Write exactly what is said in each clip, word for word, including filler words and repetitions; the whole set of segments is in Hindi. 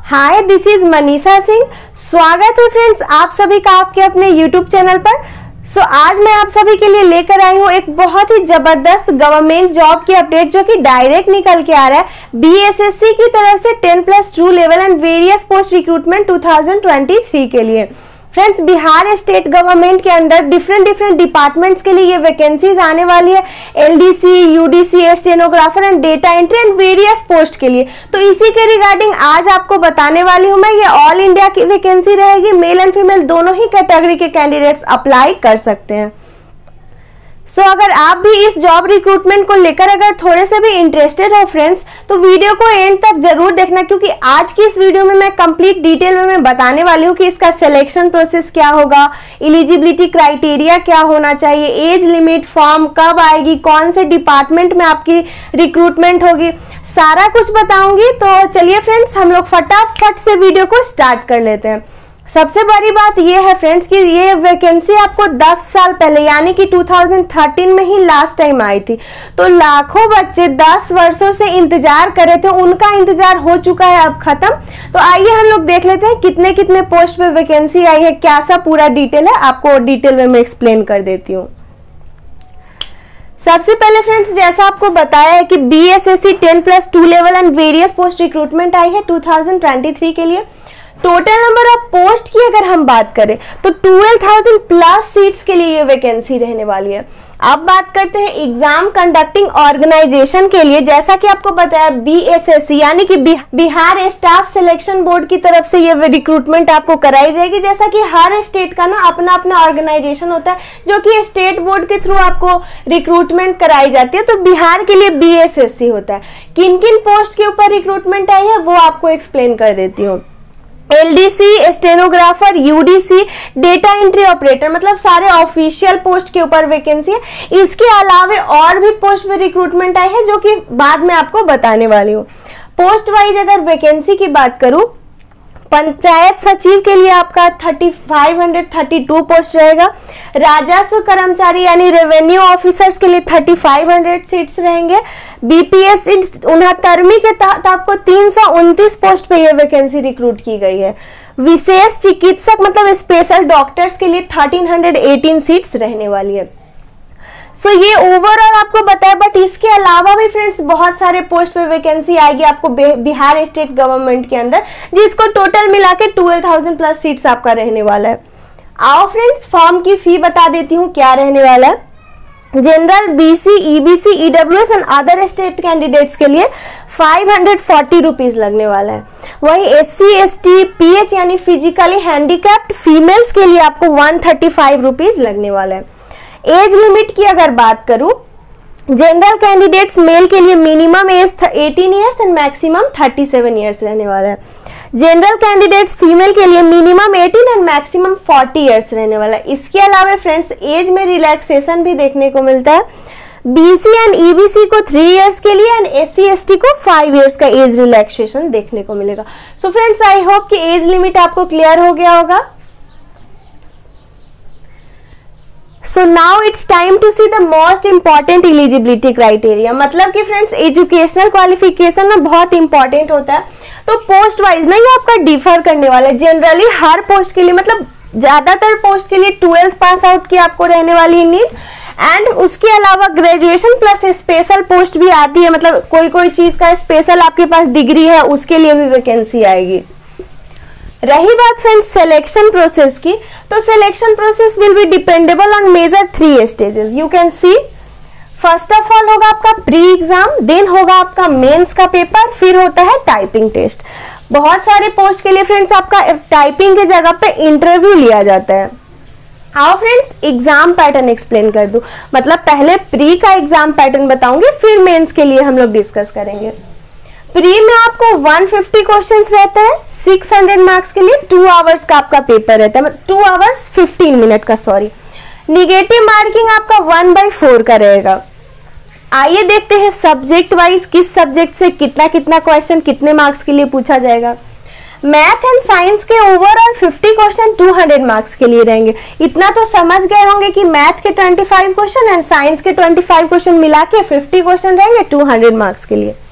Hi, this is Manisha Singh. स्वागत है फ्रेंड्स आप सभी का आपके अपने यूट्यूब चैनल पर। सो so, आज मैं आप सभी के लिए लेकर आई हूँ एक बहुत ही जबरदस्त गवर्नमेंट जॉब की अपडेट जो कि डायरेक्ट निकल के आ रहा है बीएसएससी की तरफ से ten plus two level and various post recruitment two thousand twenty three के लिए। फ्रेंड्स, बिहार स्टेट गवर्नमेंट के अंदर डिफरेंट डिफरेंट डिपार्टमेंट्स के लिए ये वैकेंसीज आने वाली है, LDC, UDC, stenographer and data entry and various post के लिए। तो इसी के रिगार्डिंग आज आपको बताने वाली हूं मैं। ये ऑल इंडिया की वैकेंसी रहेगी, मेल एंड फीमेल दोनों ही कैटेगरी के कैंडिडेट्स अप्लाई कर सकते हैं। सो so, अगर आप भी इस जॉब रिक्रूटमेंट को लेकर अगर थोड़े से भी इंटरेस्टेड हो फ्रेंड्स, तो वीडियो को एंड तक जरूर देखना, क्योंकि आज की इस वीडियो में मैं कंप्लीट डिटेल में मैं बताने वाली हूँ कि इसका सिलेक्शन प्रोसेस क्या होगा, एलिजिबिलिटी क्राइटेरिया क्या होना चाहिए, एज लिमिट, फॉर्म कब आएगी, कौन से डिपार्टमेंट में आपकी रिक्रूटमेंट होगी, सारा कुछ बताऊंगी। तो चलिए फ्रेंड्स, हम लोग फटाफट से वीडियो को स्टार्ट कर लेते हैं। सबसे बड़ी बात यह है फ्रेंड्स कि ये वैकेंसी आपको दस साल पहले यानी कि टू थाउजेंड थर्टीन में ही लास्ट टाइम आई थी। तो लाखों बच्चे दस वर्षों से इंतजार कर रहे थे, उनका इंतजार हो चुका है अब खत्म। तो आइए हम लोग देख लेते हैं कितने कितने पोस्ट पे वैकेंसी आई है, क्या सा पूरा डिटेल है, आपको डिटेल में मैं एक्सप्लेन कर देती हूँ। सबसे पहले फ्रेंड्स, जैसा आपको बताया है कि BSSC ten plus two level and various post recruitment आई है टू थाउजेंड ट्वेंटी थ्री के लिए। टोटल नंबर ऑफ पोस्ट की अगर हम बात करें तो ट्वेल्व थाउजेंड प्लस सीट्स के लिए ये वैकेंसी रहने वाली है। अब बात करते हैं एग्जाम कंडक्टिंग ऑर्गेनाइजेशन के लिए। जैसा कि आपको बताया बीएसएससी यानी कि बिहार स्टाफ सिलेक्शन बोर्ड की तरफ से ये रिक्रूटमेंट आपको कराई जाएगी। जैसा कि हर स्टेट का ना अपना अपना ऑर्गेनाइजेशन होता है जो कि स्टेट बोर्ड के थ्रू आपको रिक्रूटमेंट कराई जाती है। तो बिहार के लिए बीएसएससी होता है। किन किन पोस्ट के ऊपर रिक्रूटमेंट आई है वो आपको एक्सप्लेन कर देती हूँ। LDC, stenographer, UDC, data entry operator, मतलब सारे ऑफिशियल पोस्ट के ऊपर वैकेंसी है। इसके अलावे और भी पोस्ट पे रिक्रूटमेंट आई है जो कि बाद में आपको बताने वाली हूँ। पोस्ट वाइज अगर वैकेंसी की बात करूं, पंचायत सचिव के लिए आपका thirty five hundred thirty two post रहेगा। राजस्व कर्मचारी यानी रेवेन्यू ऑफिसर्स के लिए थर्टी फाइव हंड्रेड सीट्स रहेंगे। बीपीएस उनहत्तरवीं के तहत आपको तीन सौ उनतीस पोस्ट पे ये वैकेंसी रिक्रूट की गई है। विशेष चिकित्सक मतलब स्पेशल डॉक्टर्स के लिए थर्टीन हंड्रेड एटीन सीट्स रहने वाली है। सो so, ये ओवरऑल आपको बताया, बट इसके अलावा भी फ्रेंड्स बहुत सारे पोस्ट पे वैकेंसी आएगी आपको बिहार स्टेट गवर्नमेंट के अंदर, जिसको टोटल मिला के ट्वेल्व थाउजेंड प्लस सीट्स आपका रहने वाला है। आओ फ्रेंड्स, फॉर्म की फी बता देती हूँ क्या रहने वाला है। General, BC, EBC, EWS and other state candidates के लिए फाइव हंड्रेड फोर्टी रुपीज लगने वाला है। वही एससी, एसटी, पीएच यानी फिजिकली हैंडीकैप्ड फीमेल्स के लिए आपको वन थर्टी फाइव रुपीज लगने वाला है। एज लिमिट की अगर बात करूं, जनरल कैंडिडेट्स मेल के लिए minimum age eighteen years and maximum thirty seven years रहने वाला है। जनरल कैंडिडेट्स फीमेल के लिए minimum eighteen and maximum forty years रहने वाला है। इसके अलावा फ्रेंड्स एज में रिलैक्सेशन भी देखने को मिलता है। बीसी एंड ईबीसी को थ्री इयर्स के लिए एंड एससी एसटी को फाइव इयर्स का एज रिलैक्सेशन देखने को मिलेगा। सो फ्रेंड्स, आई होप कि एज लिमिट आपको क्लियर हो गया होगा। So now it's time to see the most important eligibility criteria. मतलब कि फ्रेंड्स एजुकेशनल क्वालिफिकेशन में बहुत इंपॉर्टेंट होता है। तो पोस्ट वाइज ना ये आपका डिफर करने वाला है। जनरली हर पोस्ट के लिए, मतलब ज्यादातर पोस्ट के लिए ट्वेल्थ पास आउट की आपको रहने वाली नीड, एंड उसके अलावा ग्रेजुएशन प्लस स्पेशल पोस्ट भी आती है। मतलब कोई कोई चीज का स्पेशल आपके पास डिग्री है उसके लिए भी वैकेंसी आएगी। रही बात फ्रेंड्स सिलेक्शन प्रोसेस की, तो selection process will be dependable on major three stages. You can see, first of all होगा आपका प्री एग्जाम, देन होगा आपका मेंस का पेपर, फिर होता है टाइपिंग टेस्ट। बहुत सारे पोस्ट के लिए फ्रेंड्स आपका टाइपिंग की जगह पे इंटरव्यू लिया जाता है। आओ फ्रेंड्स एग्जाम पैटर्न एक्सप्लेन कर दूं। मतलब पहले प्री का एग्जाम पैटर्न बताऊंगी, फिर मेंस के लिए हम लोग डिस्कस करेंगे। प्री में आपको वन फिफ्टी क्वेश्चंस रहता है, सिक्स हंड्रेड मार्क्स के लिए टू आवर्स का आपका पेपर रहता है, मतलब टू आवर्स फिफ्टीन मिनट का, सॉरी। निगेटिव मार्किंग आपका वन बाई फोर का रहेगा। आइए देखते हैं सब्जेक्ट वाइज किस सब्जेक्ट से कितना कितना क्वेश्चन कितने मार्क्स के लिए पूछा जाएगा। मैथ एंड साइंस के overall fifty question two hundred marks के लिए रहेंगे। इतना तो समझ गए होंगे कि मैथ के twenty five question and science के ट्वेंटी फाइव क्वेश्चन मिला के फिफ्टी क्वेश्चन रहेंगे टू हंड्रेड मार्क्स के लिए।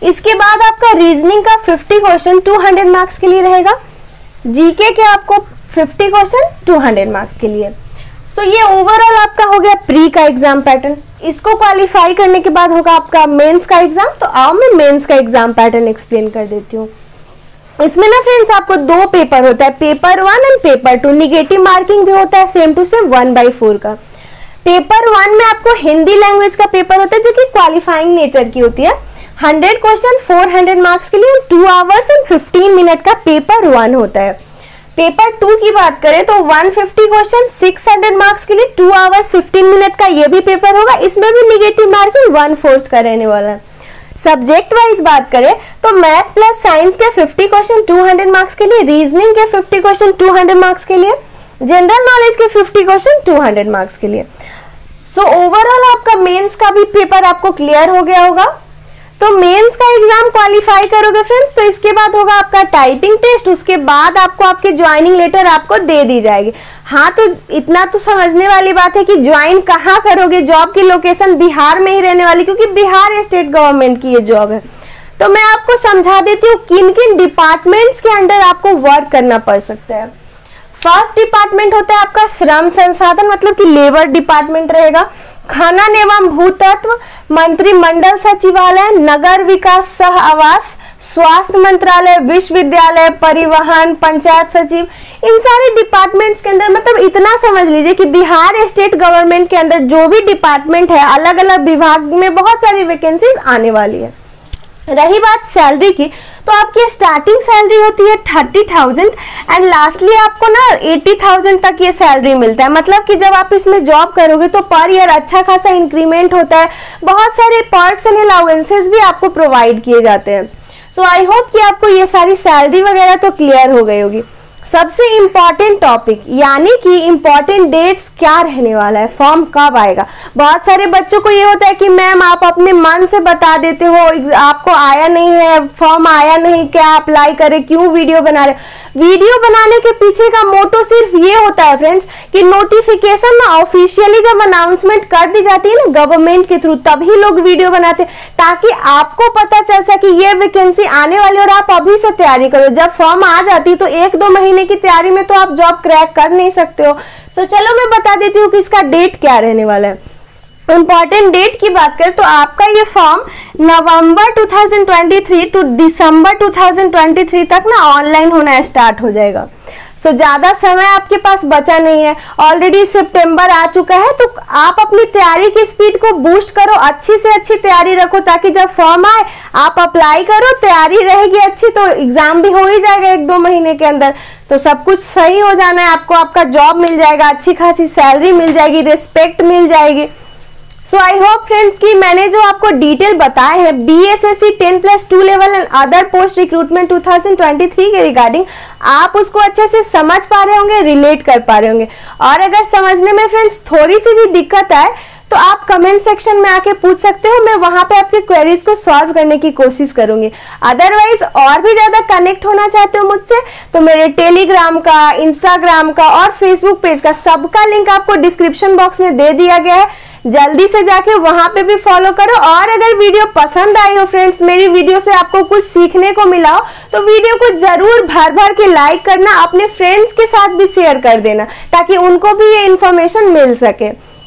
इसके बाद आपका रीजनिंग का fifty question two hundred marks के लिए रहेगा। जीके के आपको fifty question two hundred marks के लिए। सो so, ये ओवरऑल आपका हो गया प्री का एग्जाम पैटर्न। इसको क्वालिफाई करने के बाद होगा आपका मेंस का एग्जाम। तो आओ मैं मेंस का एग्जाम पैटर्न एक्सप्लेन कर देती हूँ। इसमें ना फ्रेंड्स आपको दो पेपर होता है, paper one and paper two. Negative marking भी होता है same to same one by four का। पेपर वन में आपको हिंदी लैंग्वेज का पेपर होता है जो कि क्वालिफाइंग नेचर की होती है। Hundred question four hundred marks के लिए two hours and fifteen minute का पेपर वन होता है। पेपर टू की बात करें तो one fifty question six hundred marks के लिए टू आवर्स फिफ्टीन मिनट का ये भी पेपर होगा। इसमें भी निगेटिव मार्किंग वन फोर्थ का रहने वाला है। सब्जेक्ट वाइज बात करें तो मैथ प्लस साइंस के fifty question two hundred marks के लिए, रीजनिंग के fifty question two hundred marks के लिए, जनरल नॉलेज के fifty question two hundred marks के लिए। सो ओवरऑल आपका मेंस का भी पेपर आपको क्लियर हो गया होगा। तो मेंस का एग्जाम क्वालिफाई करोगे फ्रेंड्स तो इसके बाद होगा आपका टाइपिंग टेस्ट। उसके बाद आपको आपके ज्वाइनिंग लेटर आपको दे दी जाएगी। हाँ, तो इतना तो समझने वाली बात है कि ज्वाइन कहाँ करोगे। जॉब की लोकेशन बिहार में ही रहने वाली, क्योंकि बिहार स्टेट गवर्नमेंट की ये जॉब है। तो मैं आपको समझा देती हूँ किन किन डिपार्टमेंट्स के अंडर आपको वर्क करना पड़ सकता है। फर्स्ट डिपार्टमेंट होता है आपका श्रम संसाधन, मतलब कि लेबर डिपार्टमेंट रहेगा। खनन एवं भूतत्व, मंत्रिमंडल सचिवालय, नगर विकास सह आवास, स्वास्थ्य मंत्रालय, विश्वविद्यालय, परिवहन, पंचायत सचिव, इन सारे डिपार्टमेंट्स के अंदर मतलब इतना समझ लीजिए कि बिहार स्टेट गवर्नमेंट के अंदर जो भी डिपार्टमेंट है अलग अलग विभाग में बहुत सारी वैकेंसीज आने वाली है। रही बात सैलरी की, तो आपकी स्टार्टिंग सैलरी होती है थर्टी थाउजेंड एंड लास्टली आपको ना एटी थाउजेंड तक ये सैलरी मिलता है। मतलब कि जब आप इसमें जॉब करोगे तो पर ईयर अच्छा खासा इंक्रीमेंट होता है। बहुत सारे पर्क्स एंड अलाउंसेस भी आपको प्रोवाइड किए जाते हैं। सो आई होप कि आपको ये सारी सैलरी वगैरह तो क्लियर हो गई होगी। सबसे इंपॉर्टेंट टॉपिक यानी कि इंपॉर्टेंट डेट्स क्या रहने वाला है, फॉर्म कब आएगा। बहुत सारे बच्चों को ये होता है कि मैम आप अपने मन से बता देते हो, आपको आया नहीं है, फॉर्म आया नहीं, क्या अप्लाई करें, क्यों वीडियो बना रहे। वीडियो बनाने के पीछे का मोटो सिर्फ ये होता है फ्रेंड्स कि नोटिफिकेशन ना ऑफिशियली जब अनाउंसमेंट कर दी जाती है ना गवर्नमेंट के थ्रू, तभी लोग वीडियो बनाते हैं ताकि आपको पता चल सके ये वैकेंसी आने वाली और आप अभी से तैयारी करो। जब फॉर्म आ जाती तो एक दो महीने की तैयारी में तो आप जॉब क्रैक कर नहीं सकते हो। सो चलो मैं बता देती हूँ कि इसका डेट क्या रहने वाला है। इंपॉर्टेंट डेट की बात करें तो आपका ये form November two thousand twenty three to December two thousand twenty three तक ना ऑनलाइन होना स्टार्ट हो जाएगा। सो so, ज्यादा समय आपके पास बचा नहीं है। ऑलरेडी सितंबर आ चुका है, तो आप अपनी तैयारी की स्पीड को बूस्ट करो, अच्छी से अच्छी तैयारी रखो ताकि जब फॉर्म आए आप अप्लाई करो, तैयारी रहेगी अच्छी तो एग्जाम भी हो ही जाएगा एक दो महीने के अंदर। तो सब कुछ सही हो जाना है, आपको आपका जॉब मिल जाएगा, अच्छी खासी सैलरी मिल जाएगी, रिस्पेक्ट मिल जाएगी। सो आई होप फ्रेंड्स कि मैंने जो आपको डिटेल बताए हैं BSSC ten plus two level and other post recruitment two thousand twenty three के रिगार्डिंग आप उसको अच्छे से समझ पा रहे होंगे, रिलेट कर पा रहे होंगे। और अगर समझने में फ्रेंड्स थोड़ी सी भी दिक्कत आए तो आप कमेंट सेक्शन में आके पूछ सकते हो, मैं वहां पे आपके क्वेरीज को सॉल्व करने की कोशिश करूंगी। अदरवाइज और भी ज्यादा कनेक्ट होना चाहते हो मुझसे तो मेरे टेलीग्राम का, इंस्टाग्राम का और फेसबुक पेज का सबका लिंक आपको डिस्क्रिप्शन बॉक्स में दे दिया गया है, जल्दी से जाके वहां पे भी फॉलो करो। और अगर वीडियो पसंद आई हो फ्रेंड्स, मेरी वीडियो से आपको कुछ सीखने को मिला हो तो वीडियो को जरूर भर भर के लाइक करना, अपने फ्रेंड्स के साथ भी शेयर कर देना ताकि उनको भी ये इन्फॉर्मेशन मिल सके।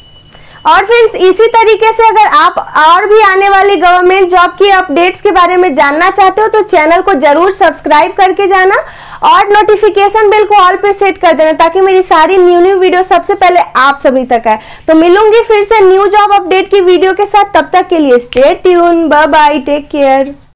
और फ्रेंड्स इसी तरीके से अगर आप और भी आने वाली गवर्नमेंट जॉब की अपडेट्स के बारे में जानना चाहते हो तो चैनल को जरूर सब्सक्राइब करके जाना और नोटिफिकेशन बेल को ऑल पे सेट कर देना ताकि मेरी सारी न्यू न्यू वीडियो सबसे पहले आप सभी तक आए। तो मिलूंगी फिर से न्यू जॉब अपडेट की वीडियो के साथ, तब तक के लिए stay tune, bye bye, take care.